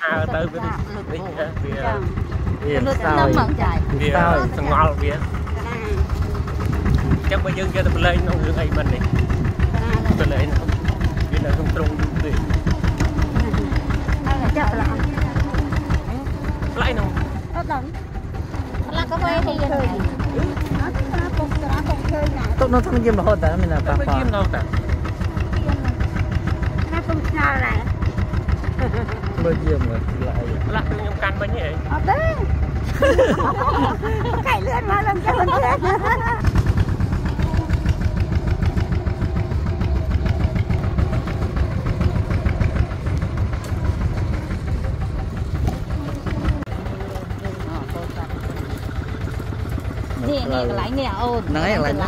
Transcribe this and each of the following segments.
à tới cái đi Vì sao thằng ngon vậy chắc bây giờ kia tụi lên nó hướng ấy mình này tụi lên nó vì là không trông gì lại nó tốt nó thằng diêm là hot tại mình là phải kiếm đâu ta mới diêm rồi lại là tôi nhung căn bao nhiêu Cày lươn mà làm cho mình lươn. Nè cái lái nè ôn. Nói cái lái.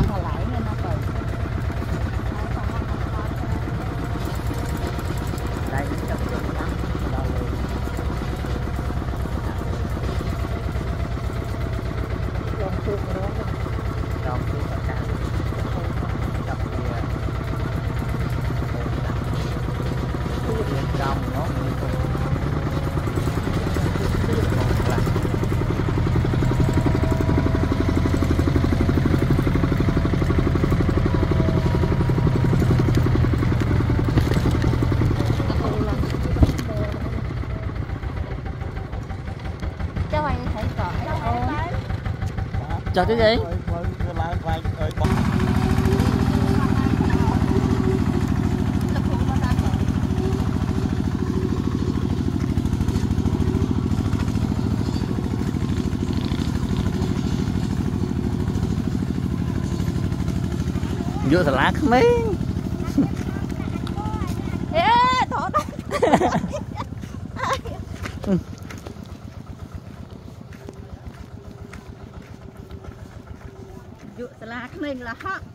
Chờ cái gì? Vô thằng lá không mấy. Thỏ đó. Dụ là mình là họ